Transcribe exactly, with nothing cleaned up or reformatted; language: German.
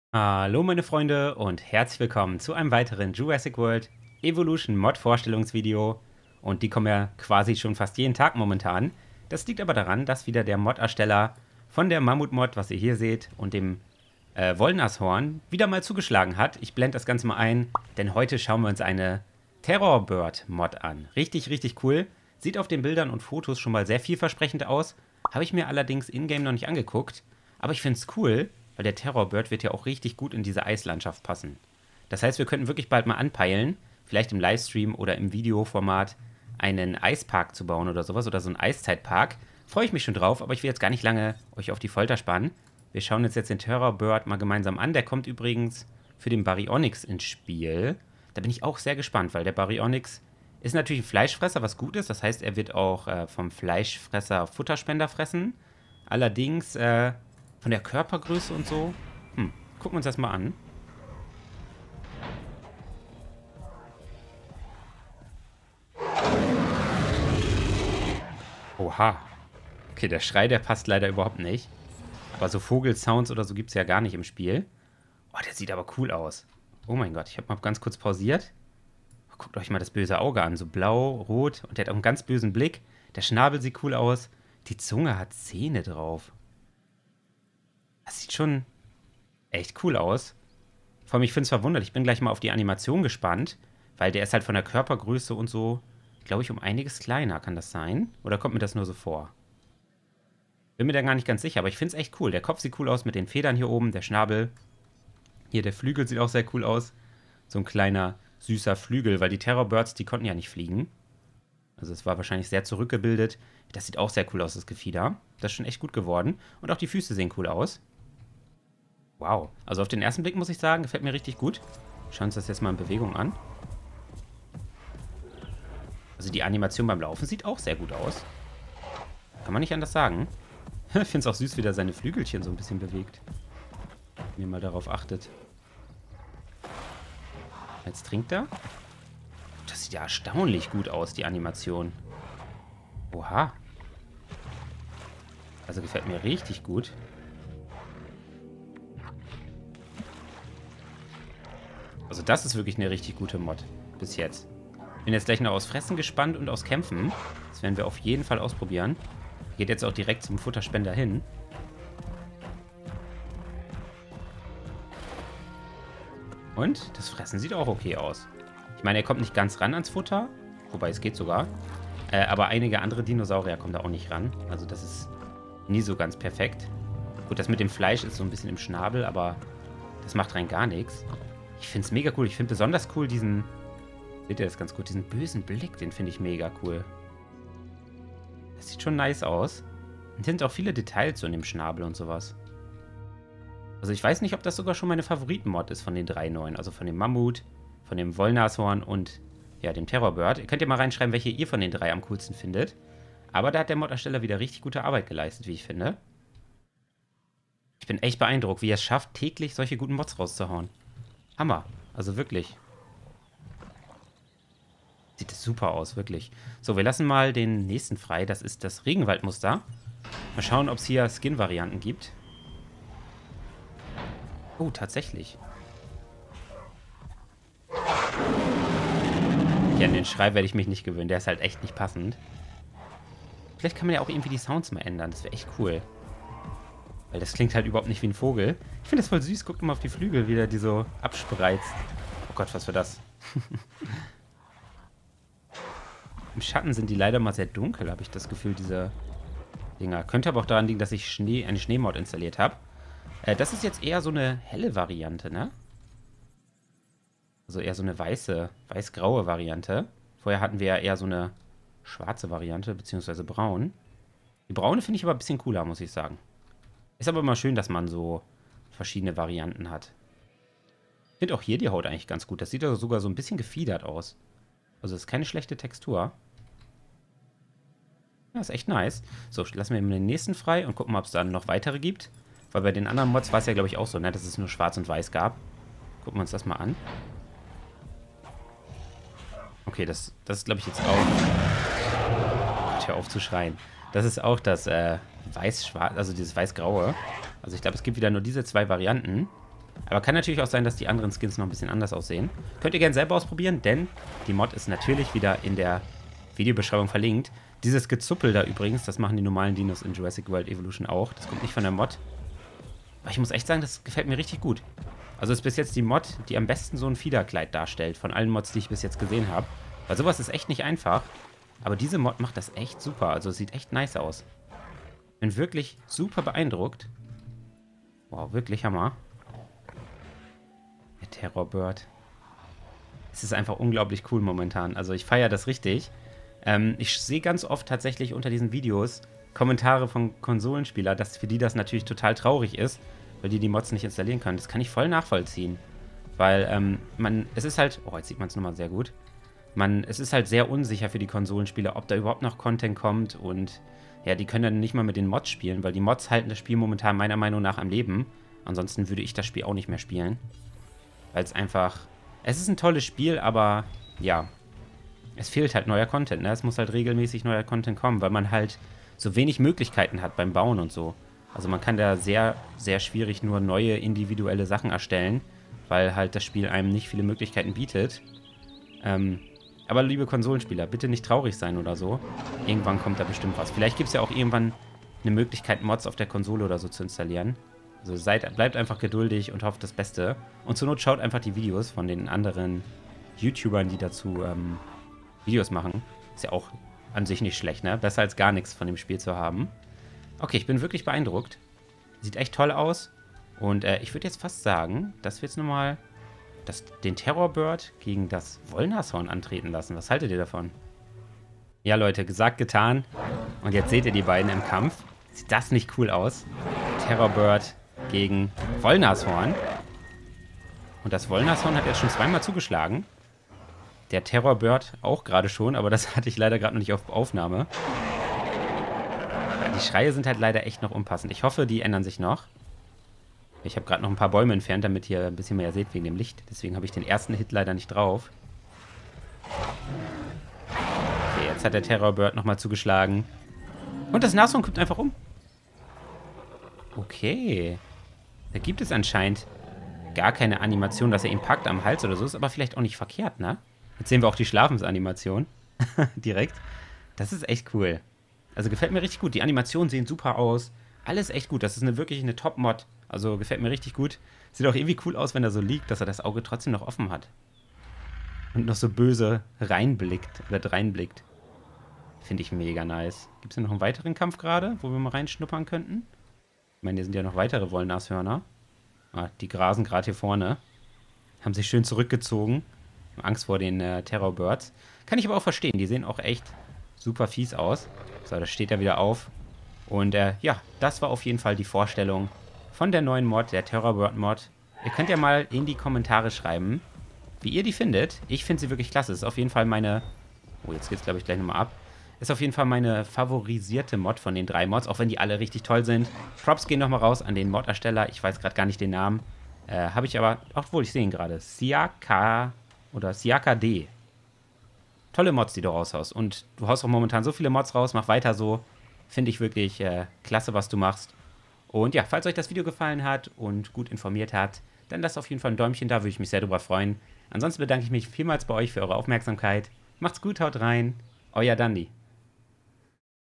Hallo meine Freunde und herzlich willkommen zu einem weiteren Jurassic World Evolution Mod Vorstellungsvideo. Und die kommen ja quasi schon fast jeden Tag momentan. Das liegt aber daran, dass wieder der Mod-Ersteller von der Mammut-Mod, was ihr hier seht, und dem äh, Wollnashorn wieder mal zugeschlagen hat. Ich blende das Ganze mal ein, denn heute schauen wir uns eine Terrorbird-Mod an. Richtig, richtig cool. Sieht auf den Bildern und Fotos schon mal sehr vielversprechend aus. Habe ich mir allerdings in-game noch nicht angeguckt. Aber ich finde es cool, weil der Terrorbird wird ja auch richtig gut in diese Eislandschaft passen. Das heißt, wir könnten wirklich bald mal anpeilen, vielleicht im Livestream oder im Videoformat, einen Eispark zu bauen oder sowas, oder so einen Eiszeitpark. Freue ich mich schon drauf, aber ich will jetzt gar nicht lange euch auf die Folter spannen. Wir schauen uns jetzt den Terrorbird mal gemeinsam an. Der kommt übrigens für den Baryonyx ins Spiel. Da bin ich auch sehr gespannt, weil der Baryonyx ist natürlich ein Fleischfresser, was gut ist. Das heißt, er wird auch äh, vom Fleischfresser Futterspender fressen. Allerdings äh, von der Körpergröße und so. Hm, gucken wir uns das mal an. Oha. Okay, der Schrei, der passt leider überhaupt nicht. Aber so Vogelsounds oder so gibt es ja gar nicht im Spiel. Oh, der sieht aber cool aus. Oh mein Gott, ich habe mal ganz kurz pausiert. Guckt euch mal das böse Auge an. So blau, rot und der hat auch einen ganz bösen Blick. Der Schnabel sieht cool aus. Die Zunge hat Zähne drauf. Das sieht schon echt cool aus. Vor allem, ich finde es verwunderlich. Ich bin gleich mal auf die Animation gespannt, weil der ist halt von der Körpergröße und so, glaube ich, um einiges kleiner. Kann das sein? Oder kommt mir das nur so vor? Bin mir da gar nicht ganz sicher, aber ich finde es echt cool. Der Kopf sieht cool aus mit den Federn hier oben, der Schnabel. Hier, der Flügel sieht auch sehr cool aus. So ein kleiner, süßer Flügel, weil die Terrorbirds, die konnten ja nicht fliegen. Also es war wahrscheinlich sehr zurückgebildet. Das sieht auch sehr cool aus, das Gefieder. Das ist schon echt gut geworden. Und auch die Füße sehen cool aus. Wow. Also auf den ersten Blick muss ich sagen, gefällt mir richtig gut. Schauen wir uns das jetzt mal in Bewegung an. Also die Animation beim Laufen sieht auch sehr gut aus. Kann man nicht anders sagen. Ich finde es auch süß, wie der seine Flügelchen so ein bisschen bewegt. Wenn ihr mal darauf achtet. Jetzt trinkt er. Das sieht ja erstaunlich gut aus, die Animation. Oha. Also gefällt mir richtig gut. Also das ist wirklich eine richtig gute Mod. Bis jetzt. Bin jetzt gleich noch aus Fressen gespannt und aus Kämpfen. Das werden wir auf jeden Fall ausprobieren. Geht jetzt auch direkt zum Futterspender hin. Und das Fressen sieht auch okay aus. Ich meine, er kommt nicht ganz ran ans Futter. Wobei, es geht sogar. Äh, aber einige andere Dinosaurier kommen da auch nicht ran. Also das ist nie so ganz perfekt. Gut, das mit dem Fleisch ist so ein bisschen im Schnabel, aber das macht rein gar nichts. Ich finde es mega cool. Ich finde besonders cool diesen... Seht ihr das ganz gut? Diesen bösen Blick, den finde ich mega cool. Das sieht schon nice aus. Und sind auch viele Details so in dem Schnabel und sowas. Also ich weiß nicht, ob das sogar schon meine Favoriten-Mod ist von den drei neuen. Also von dem Mammut, von dem Wollnashorn und ja, dem Terrorbird. Ihr könnt ja mal reinschreiben, welche ihr von den drei am coolsten findet. Aber da hat der Mod-Ersteller wieder richtig gute Arbeit geleistet, wie ich finde. Ich bin echt beeindruckt, wie er es schafft, täglich solche guten Mods rauszuhauen. Hammer. Also wirklich. Sieht das super aus, wirklich. So, wir lassen mal den nächsten frei. Das ist das Regenwaldmuster. Mal schauen, ob es hier Skin-Varianten gibt. Oh, tatsächlich. Ja, an den Schrei werde ich mich nicht gewöhnen. Der ist halt echt nicht passend. Vielleicht kann man ja auch irgendwie die Sounds mal ändern. Das wäre echt cool. Weil das klingt halt überhaupt nicht wie ein Vogel. Ich finde das voll süß. Guckt mal auf die Flügel, wie der die so abspreizt. Oh Gott, was für das? Im Schatten sind die leider mal sehr dunkel, habe ich das Gefühl, diese Dinger. Könnte aber auch daran liegen, dass ich Schnee, eine Schneemod installiert habe. Äh, das ist jetzt eher so eine helle Variante, ne? Also eher so eine weiße, weiß-graue Variante. Vorher hatten wir ja eher so eine schwarze Variante, beziehungsweise braun. Die braune finde ich aber ein bisschen cooler, muss ich sagen. Ist aber immer schön, dass man so verschiedene Varianten hat. Ich finde auch hier die Haut eigentlich ganz gut. Das sieht also sogar so ein bisschen gefiedert aus. Also das ist keine schlechte Textur. Ja, ist echt nice. So, lassen wir den nächsten frei und gucken mal, ob es dann noch weitere gibt. Weil bei den anderen Mods war es ja, glaube ich, auch so, ne, dass es nur schwarz und weiß gab. Gucken wir uns das mal an. Okay, das, das ist, glaube ich, jetzt auch... Gott, hör auf zu schreien. Das ist auch das äh, weiß-schwarz, also dieses weiß-graue. Also ich glaube, es gibt wieder nur diese zwei Varianten. Aber kann natürlich auch sein, dass die anderen Skins noch ein bisschen anders aussehen. Könnt ihr gerne selber ausprobieren, denn die Mod ist natürlich wieder in der Videobeschreibung verlinkt. Dieses Gezuppel da übrigens, das machen die normalen Dinos in Jurassic World Evolution auch. Das kommt nicht von der Mod. Aber ich muss echt sagen, das gefällt mir richtig gut. Also ist bis jetzt die Mod, die am besten so ein Fiederkleid darstellt, von allen Mods, die ich bis jetzt gesehen habe. Weil sowas ist echt nicht einfach. Aber diese Mod macht das echt super. Also es sieht echt nice aus. Bin wirklich super beeindruckt. Wow, wirklich Hammer. Der Terrorbird. Es ist einfach unglaublich cool momentan. Also ich feiere das richtig. Ähm, ich sehe ganz oft tatsächlich unter diesen Videos Kommentare von Konsolenspielern, dass für die das natürlich total traurig ist, weil die die Mods nicht installieren können. Das kann ich voll nachvollziehen. Weil ähm, man, es ist halt, oh, jetzt sieht man es nochmal sehr gut. Man, es ist halt sehr unsicher für die Konsolenspieler, ob da überhaupt noch Content kommt und ja, die können dann nicht mal mit den Mods spielen, weil die Mods halten das Spiel momentan meiner Meinung nach am Leben. Ansonsten würde ich das Spiel auch nicht mehr spielen. Weil es einfach, es ist ein tolles Spiel, aber ja, es fehlt halt neuer Content, ne? Es muss halt regelmäßig neuer Content kommen, weil man halt so wenig Möglichkeiten hat beim Bauen und so. Also man kann da sehr, sehr schwierig nur neue individuelle Sachen erstellen, weil halt das Spiel einem nicht viele Möglichkeiten bietet. Ähm, aber liebe Konsolenspieler, bitte nicht traurig sein oder so. Irgendwann kommt da bestimmt was. Vielleicht gibt es ja auch irgendwann eine Möglichkeit, Mods auf der Konsole oder so zu installieren. Also seid, bleibt einfach geduldig und hofft das Beste. Und zur Not schaut einfach die Videos von den anderen YouTubern, die dazu ähm, Videos machen. Ist ja auch an sich nicht schlecht, ne? Besser als gar nichts von dem Spiel zu haben. Okay, ich bin wirklich beeindruckt. Sieht echt toll aus. Und äh, ich würde jetzt fast sagen, dass wir jetzt nochmal das, den Terrorbird gegen das Wollnashorn antreten lassen. Was haltet ihr davon? Ja, Leute, gesagt, getan. Und jetzt seht ihr die beiden im Kampf. Sieht das nicht cool aus? Terrorbird gegen Wollnashorn. Und das Wollnashorn hat jetzt schon zweimal zugeschlagen. Der Terrorbird auch gerade schon, aber das hatte ich leider gerade noch nicht auf Aufnahme. Die Schreie sind halt leider echt noch unpassend. Ich hoffe, die ändern sich noch. Ich habe gerade noch ein paar Bäume entfernt, damit ihr ein bisschen mehr seht wegen dem Licht. Deswegen habe ich den ersten Hit leider nicht drauf. Okay, jetzt hat der Terrorbird nochmal zugeschlagen. Und das Nashorn kommt einfach um. Okay. Da gibt es anscheinend gar keine Animation, dass er ihn packt am Hals oder so. Ist aber vielleicht auch nicht verkehrt, ne? Jetzt sehen wir auch die Schlafensanimation. Direkt. Das ist echt cool. Also gefällt mir richtig gut. Die Animationen sehen super aus. Alles echt gut. Das ist eine, wirklich eine Top-Mod. Also gefällt mir richtig gut. Sieht auch irgendwie cool aus, wenn er so liegt, dass er das Auge trotzdem noch offen hat. Und noch so böse reinblickt. Oder reinblickt. Finde ich mega nice. Gibt es hier noch einen weiteren Kampf gerade, wo wir mal reinschnuppern könnten? Ich meine, hier sind ja noch weitere Wollnashörner. Ah, die grasen gerade hier vorne. Haben sich schön zurückgezogen. Angst vor den äh, Terrorbirds. Kann ich aber auch verstehen. Die sehen auch echt super fies aus. So, das steht er wieder auf. Und äh, ja, das war auf jeden Fall die Vorstellung von der neuen Mod, der Terrorbird-Mod. Ihr könnt ja mal in die Kommentare schreiben, wie ihr die findet. Ich finde sie wirklich klasse. Ist auf jeden Fall meine... Oh, jetzt geht's, glaube ich, gleich nochmal ab. Ist auf jeden Fall meine favorisierte Mod von den drei Mods, auch wenn die alle richtig toll sind. Props gehen nochmal raus an den Mod-Ersteller. Ich weiß gerade gar nicht den Namen. Äh, habe ich aber... Obwohl, ich sehe ihn gerade. Siaka oder Siaka D. Tolle Mods, die du raushaust. Und du haust auch momentan so viele Mods raus. Mach weiter so. Finde ich wirklich äh, klasse, was du machst. Und ja, falls euch das Video gefallen hat und gut informiert hat, dann lasst auf jeden Fall ein Däumchen da, würde ich mich sehr drüber freuen. Ansonsten bedanke ich mich vielmals bei euch für eure Aufmerksamkeit. Macht's gut, haut rein. Euer Dandy.